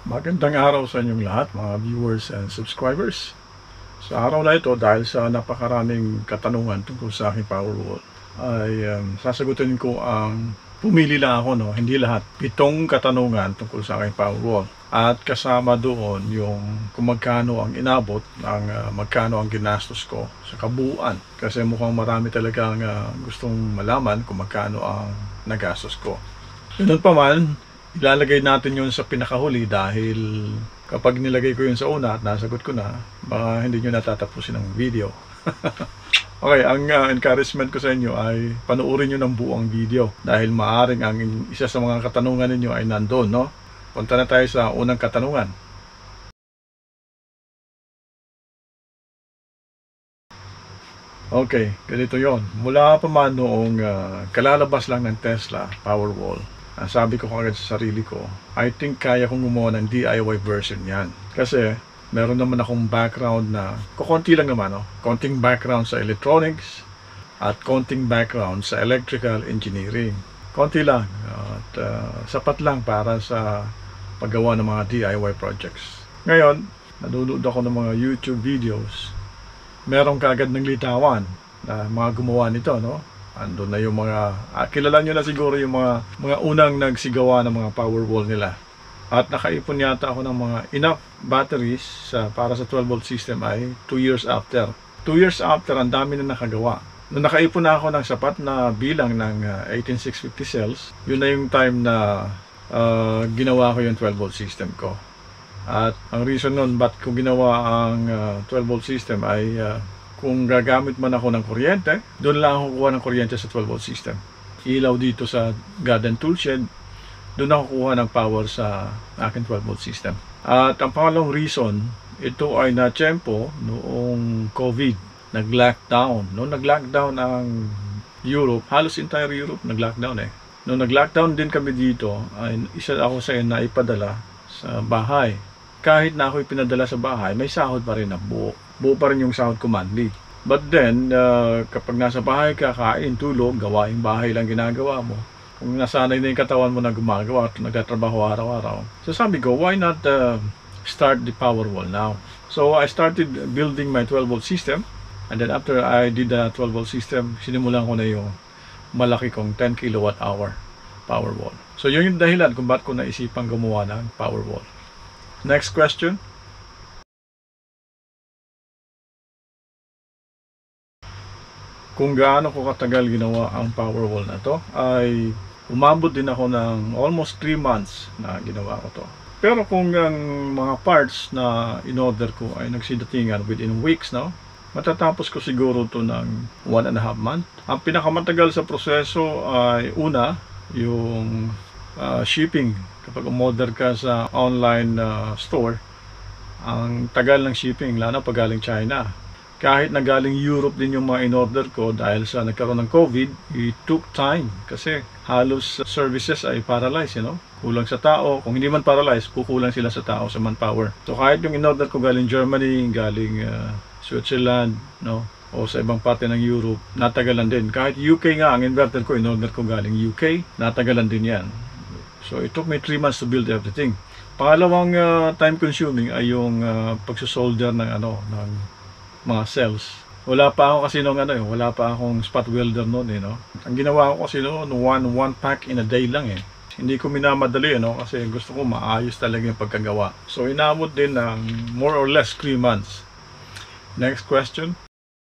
Magandang araw sa inyong lahat, mga viewers and subscribers. Sa araw na ito, dahil sa napakaraming katanungan tungkol sa aking Powerwall, ay sasagutin ko ang pumili lang ako, no? Hindi lahat. 7 katanungan tungkol sa aking Powerwall. At kasama doon yung kung magkano ang inabot, magkano ang ginastos ko sa kabuuan. Kasi mukhang marami talagang gustong malaman kung magkano ang nagastos ko. Ganun pa man, ilalagay natin yun sa pinakahuli dahil kapag nilagay ko yun sa una at nasagot ko na, baka hindi nyo natatapusin ang video. Okay, ang encouragement ko sa inyo ay panoorin nyo ng buong video dahil maaring ang isa sa mga katanungan ninyo ay nandun, no? Punta na tayo sa unang katanungan. Okay, ganito yon. Mula pa man noong kalalabas lang ng Tesla Powerwall, sabi ko kagad sa sarili ko, I think kaya kong gumawa ng DIY version yan. Kasi meron naman akong background na, kukunti lang naman, no? Konting background sa electronics at konting background sa electrical engineering. Konti lang at sapat lang para sa paggawa ng mga DIY projects. Ngayon, nanonood ako ng mga YouTube videos. Meron kagad ng litawan na mga gumawa nito, no? Andun na yung mga, kilala nyo na siguro yung mga unang nagsigawa ng mga Powerwall nila. At nakaipon yata ako ng mga enough batteries para sa 12-volt system ay 2 years after. 2 years after, ang dami na nakagawa. Nung nakaipon na ako ng sapat na bilang ng 18650 cells, yun na yung time na ginawa ko yung 12-volt system ko. At ang reason nun, ba't ko ginawa ang 12-volt system ay kung gagamit man ako ng kuryente, doon lang ako kukuha ng kuryente sa 12-volt system. Ilaw dito sa garden toolshed, doon ako kukuha ng power sa aking 12-volt system. At ang pangalawang reason, ito ay na-tiyempo noong COVID. Nag-lockdown. Noong nag-lockdown ang Europe, halos entire Europe nag-lockdown eh. Noong nag-lockdown din kami dito, ay isa ako sa na ipadala sa bahay. Kahit na ako ipinadala sa bahay, may sahod pa rin na buo. Buo pa rin yung sahod ko monthly. But then, kapag nasa bahay ka, kain, tulog, gawaing bahay lang ginagawa mo. Kung nasanay na yung katawan mo na gumagawa at nagtatrabaho araw-araw. So sabi ko, why not start the Powerwall now? So I started building my 12-volt system. And then after I did the 12-volt system, sinimulan ko na yung malaki kong 10 kWh Powerwall. So yun yung dahilan kung ba't ko naisipang gumawa ng Powerwall. Next question. Kung gaano ko katagal ginawa ang Powerwall na to, ay umabot din ako ng almost 3 months na ginawa ko to. Pero kung ang mga parts na in-order ko ay nagsidatingan within weeks, no? Matatapos ko siguro to ng 1.5 month. Ang pinakamatagal sa proseso ay una, yung shipping. Kapag umorder ka sa online store, ang tagal ng shipping, lalo pag galing China. Kahit na galing Europe din yung mga in-order ko dahil sa nagkaroon ng COVID, it took time kasi halos services ay paralyzed, kulang sa tao. Kung hindi man paralyzed, kukulang sila sa tao, sa manpower. So kahit yung in-order ko galing Germany, galing Switzerland, o sa ibang parte ng Europe, natagalan din. Kahit UK nga, ang inverter ko, in-order ko galing UK, natagalan din yan. So it took me 3 months to build everything. Pangalawang time consuming ay yung pagsusolder ng mga cells. Wala pa ako kasi wala pa akong spot welder noon Ang ginawa ko kasi one pack in a day lang Hindi ko minamadali kasi gusto ko maayos talaga yung pagkagawa. So inabot din ng more or less 3 months. Next question.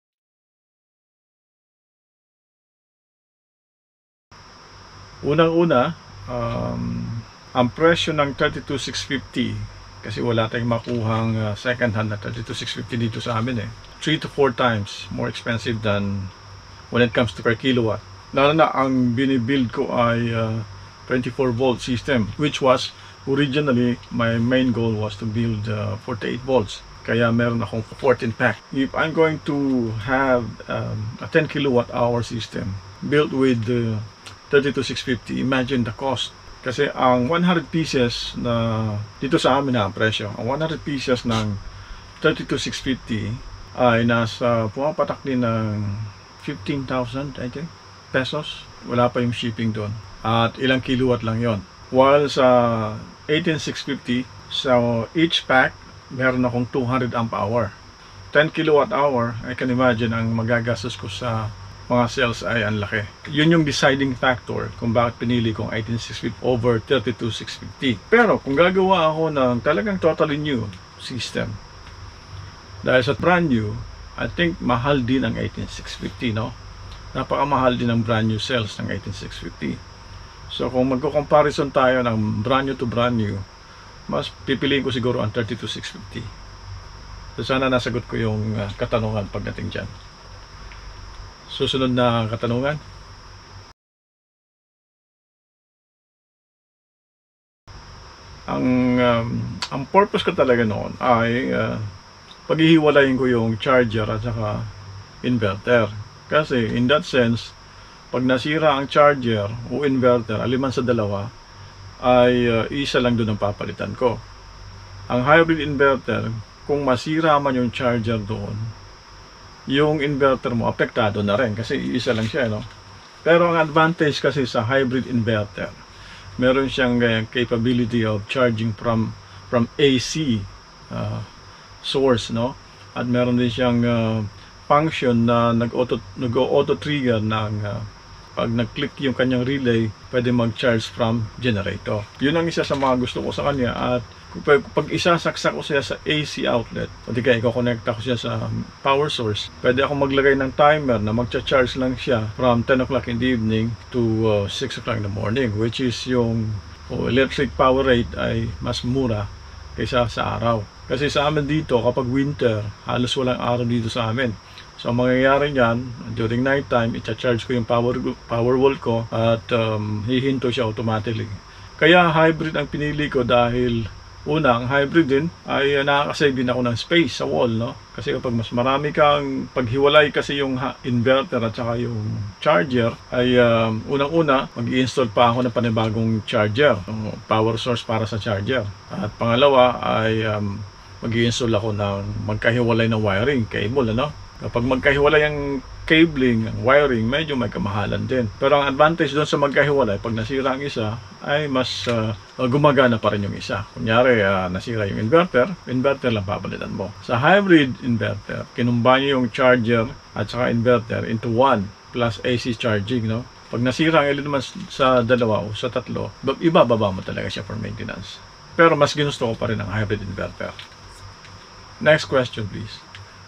Unang-una, ang presyo ng 32650 kasi wala tayong makuhang second hand na 32650 dito sa amin 3 to 4 times more expensive than when it comes to per kilowatt. Lalo na ang binibuild ko ay 24 volt system, which was originally my main goal was to build 48 volts. Kaya meron akong 14 pack. If I'm going to have a 10 kilowatt hour system built with 32650, imagine the cost. Kasi ang 100 pieces na dito sa amin na ang presyo, ang 100 pieces ng 32650 ay nasa pumapatak din ng 15,000 I think pesos. Wala pa yung shipping doon. At ilang kilowatt lang yon. While sa 18650, So each pack, meron akong 200 amp hour. 10 kilowatt hour, I can imagine ang magagastos ko sa mga cells ay ang laki. Yun yung deciding factor kung bakit pinili kong 18650 over 32650. Pero kung gagawa ako ng talagang totally new system, dahil sa brand new, I think mahal din ang 18650, no? Napakamahal din ang brand new cells ng 18650. So kung magko-comparison tayo ng brand new to brand new, mas pipiliin ko siguro ang 32650. So sana nasagot ko yung katanungan pagdating dyan. Susunod na katanungan. Ang purpose ko talaga noon ay paghihiwalayin ko yung charger at saka inverter. Kasi in that sense, pag nasira ang charger o inverter, aliman sa dalawa, ay isa lang doon ang papalitan ko. Ang hybrid inverter, kung masira man yung charger doon, yung inverter mo apektado na rin kasi isa lang siya, no? Pero ang advantage kasi sa hybrid inverter, meron siyang capability of charging from AC source, no? At meron din siyang function na nag-auto trigger ng pag nag-click yung kanyang relay, pwede mag-charge from generator. Yun ang isa sa mga gusto ko sa kanya. At pag isasaksak ko siya sa AC outlet, o di kaya i-connect ko siya sa power source, pwede ako maglagay ng timer na magcha-charge lang siya from 10 o'clock in the evening to 6 o'clock in the morning, which is yung electric power rate ay mas mura kaysa sa araw. Kasi sa amin dito, kapag winter, halos walang araw dito sa amin. So, ang mangyayari niyan, during night time, i-charge ko yung power wall ko at hihinto siya automatically. Kaya hybrid ang pinili ko dahil una, ang hybrid din ay nakakasave din ako ng space sa wall, no? Kasi kapag mas marami kang paghiwalay kasi yung inverter at saka yung charger, ay unang-una, mag-i-install pa ako ng panibagong charger, power source para sa charger. At pangalawa ay mag-i-install ako ng magkahiwalay ng wiring, cable, ano? Kapag magkahiwalay ang cabling, ang wiring, medyo may kamahalan din. Pero ang advantage doon sa magkahiwalay, pag nasira ang isa, ay mas gumagana pa rin yung isa. Kunyari, nasira yung inverter lang papalitan mo. Sa hybrid inverter, kinumbine yung charger at saka inverter into one plus AC charging, no? Pag nasira ang element sa dalawa o sa tatlo, ibababa mo talaga siya for maintenance. Pero mas ginusto ko pa rin ang hybrid inverter. Next question, please.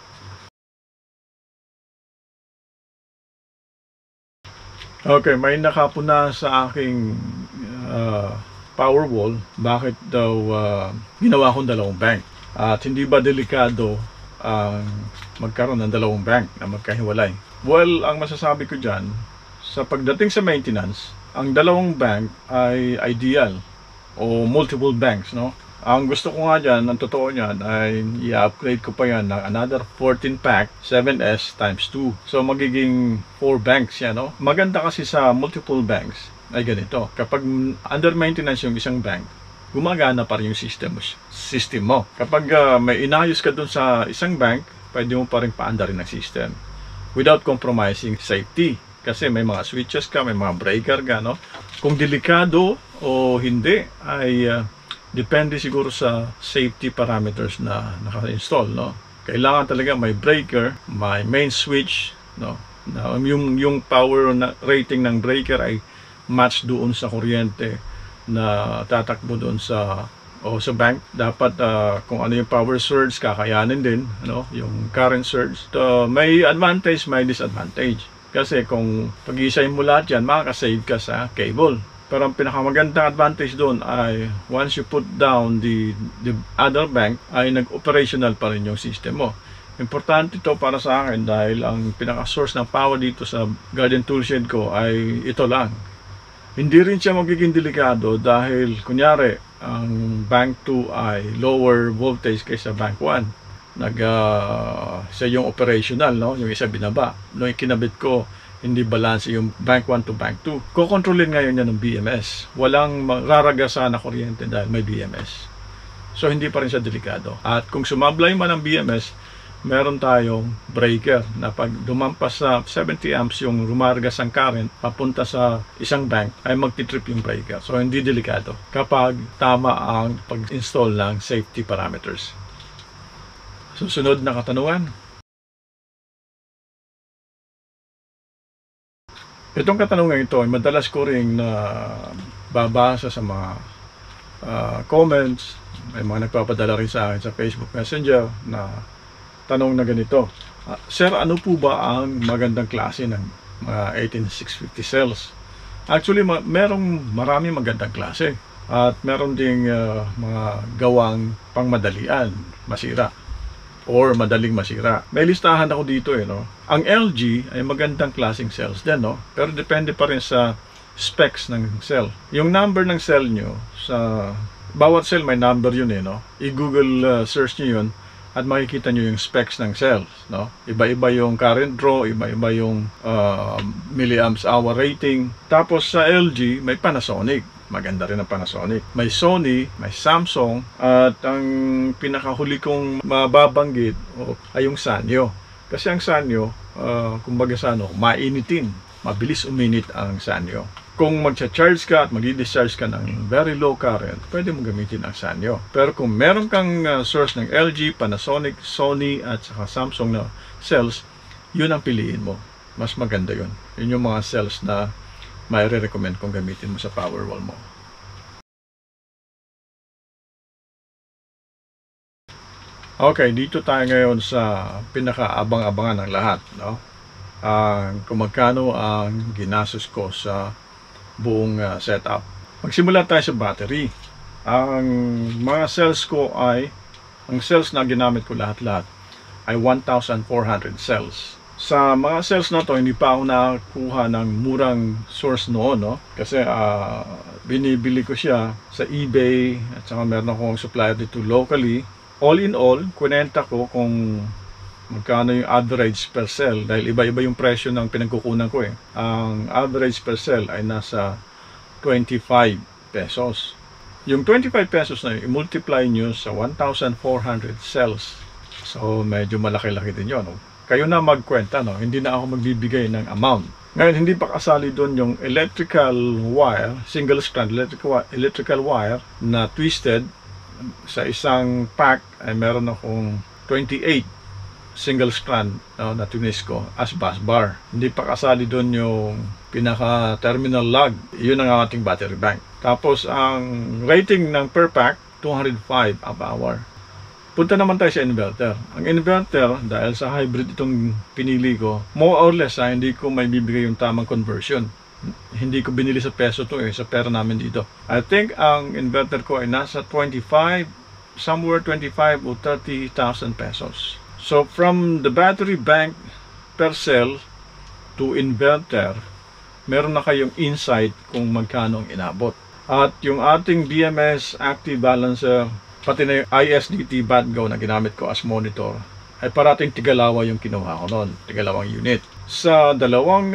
Okay, may nakapuna sa aking power wall. Bakit daw ginawa kong dalawang bank? At hindi ba delikado ang magkaroon ng dalawang bank na magkahiwalay? Well, ang masasabi ko dyan, sa pagdating sa maintenance, ang dalawang bank ay ideal o multiple banks, no? Ang gusto ko nga dyan, ang totoo niyan, ay i-upgrade ko pa yan ng another 14 pack 7S times 2. So, magiging 4 banks yan, no? Maganda kasi sa multiple banks ay ganito. Kapag under maintenance yung isang bank, gumagana pa rin yung system mo. Kapag may inayos ka dun sa isang bank, pwede mo pa rin paandarin ng system without compromising safety. Kasi may mga switches ka, may mga breaker ka, no? Kung delikado o hindi, ay depende siguro sa safety parameters na naka-install, no? Kailangan talaga may breaker, may main switch, no? Na yung power rating ng breaker ay match doon sa kuryente na tatakbo doon sa bank. Dapat kung ano yung power surge, kakayanin din, no? Yung current surge. May advantage, may disadvantage. Kasi kung pag-iisahin mo lahat yan, makakasave ka sa cable. Pero ang pinakamagandang advantage doon ay once you put down the other bank, ay nag-operational pa rin yung system mo. Importante ito para sa akin dahil ang pinaka-source ng power dito sa garden toolshed ko ay ito lang. Hindi rin siya magiging delikado dahil kunyari ang bank 2 ay lower voltage kaysa bank 1. Siya yung operational, no? Yung isa binaba. Nung kinabit ko, hindi balance yung bank 1 to bank 2. Kukontrolin ngayon yan ng BMS. Walang raragasan na kuryente dahil may BMS. So, hindi pa rin siya delikado. At kung sumablay man ang BMS, meron tayong breaker na pag dumampas sa 70 amps yung rumargas ang current papunta sa isang bank ay magti-trip yung breaker. So hindi delikado kapag tama ang pag-install ng safety parameters. Susunod na katanungan. Itong katanungan ito ay madalas ko ring babasa sa mga comments. May mga nagpapadala rin sa akin sa Facebook Messenger na tanong na ganito. Sir, ano po ba ang magandang klase ng mga 18650 cells? Actually, maraming magandang klase. At meron ding mga gawang pangmadalian, masira. Or madaling masira. May listahan ako dito no. Ang LG ay magandang klaseng cells din, no? Pero depende pa rin sa specs ng cell. Yung number ng cell nyo, sa bawat cell may number yun no? I-Google search nyo yun at makikita nyo yung specs ng cells, no? Iba-iba yung current draw, iba-iba yung milliamps hour rating. Tapos sa LG, may Panasonic. Maganda rin ang Panasonic. May Sony, may Samsung, at ang pinakahuli kong mababanggit ay yung Sanyo. Kasi ang Sanyo, kumbaga mainitin. Mabilis uminit ang Sanyo. Kung magcha-charge ka at mag-discharge ka ng very low current, pwede mo gamitin ang Sanyo. Pero kung meron kang source ng LG, Panasonic, Sony, at saka Samsung na cells, yun ang piliin mo. Mas maganda yun. Yun yung mga cells na may re-recommend kung gamitin mo sa Powerwall mo. Okay, dito tayo ngayon sa pinaka-abang-abangan ng lahat, no? Kung magkano ang ginastos ko sa buong setup. Magsimula tayo sa battery. Ang mga cells ko ang cells na ginamit ko lahat-lahat ay 1,400 cells. Sa mga cells na to, hindi pa ako nakakuha ng murang source noon, no? Kasi binibili ko siya sa eBay at saka meron akong supplier dito locally. All in all, kunenta ko kung magkano yung average per cell dahil iba-iba yung presyo ng pinagkukunan ko eh. Ang average per cell ay nasa 25 pesos. Yung 25 pesos na yun, i-multiply nyo sa 1,400 cells. So, medyo malaki-laki din yun, no? Kayo na magkwenta, no? Hindi na ako magbibigay ng amount. Ngayon, hindi pa kasali doon yung electrical wire, single strand electrical wire na twisted. Sa isang pack ay meron akong 28 single strand na tunis ko as bus bar. Hindi pa kasali doon yung pinaka terminal lug. Yun ang ating battery bank. Tapos ang rating ng per pack 205 amp hour. Punta naman tayo sa inverter. Ang inverter, dahil sa hybrid itong pinili ko, more or less hindi ko may bibigay yung tamang conversion. Hindi ko binili sa peso to sa pera namin dito. I think ang inverter ko ay nasa somewhere 25 o 30,000 pesos. So from the battery bank per cell to inverter, meron na kayong insight kung magkano ang inabot. At yung ating BMS Active Balancer, pati na yung ISDT BatGo na ginamit ko as monitor, ay parating tigalawa yung kinuha ko noon, tigalawang unit. Sa dalawang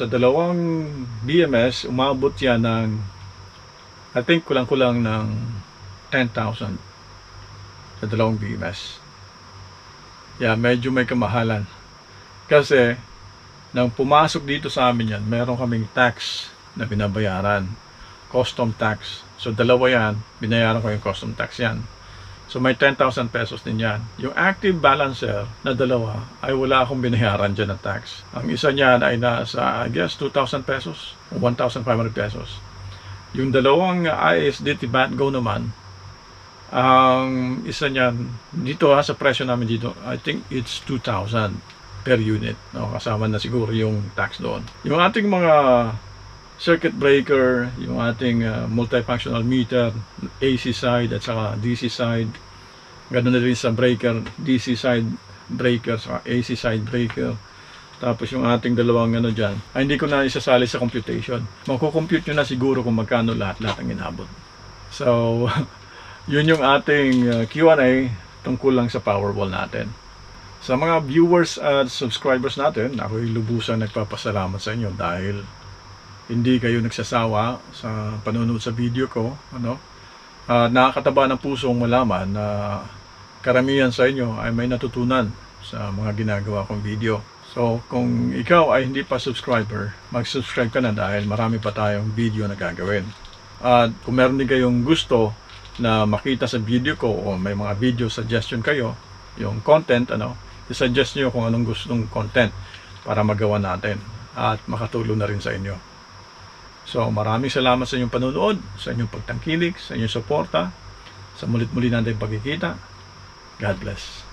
BMS, umabot yan ng, I think kulang-kulang ng 10,000 sa dalawang BMS. Yeah, medyo may kamahalan. Kasi, nang pumasok dito sa amin yan, meron kaming tax na binabayaran. Custom tax. So, dalawa yan, binayaran ko yung custom tax yan. So may 10,000 pesos din yan. Yung active balancer na dalawa ay wala akong binayaran dyan ng tax. Ang isa niyan ay nasa, I guess, 2,000 pesos o 1,500 pesos. Yung dalawang ISDT BatGo naman, ang isa niyan, dito sa presyo namin dito, I think it's 2,000 per unit. No? Kasama na siguro yung tax doon. Yung ating mga circuit breaker, yung ating multifunctional meter, AC side at saka DC side. Ganoon na rin sa breaker, DC side breaker, saka AC side breaker. Tapos yung ating dalawang dyan, ay hindi ko na isasali sa computation. Magkukompute nyo na siguro kung magkano lahat-lahat ang inabot. So, yun yung ating Q&A tungkol lang sa Powerwall natin. Sa mga viewers at subscribers natin, ako'y lubusang nagpapasalamat sa inyo dahil hindi kayo nagsasawa sa panonood sa video ko, nakakataba ng pusong malaman na karamihan sa inyo ay may natutunan sa mga ginagawa kong video. So, kung ikaw ay hindi pa subscriber, mag-subscribe ka na dahil marami pa tayong video na gagawin. At kung meron din kayong gusto na makita sa video ko o may mga video suggestion kayo, yung content, i-suggest nyo kung anong gustong content para magawa natin at makatulong na rin sa inyo. So, maraming salamat sa inyong panonood, sa inyong pagtangkilik, sa inyong suporta, sa mulit-muli natin pagkikita. God bless.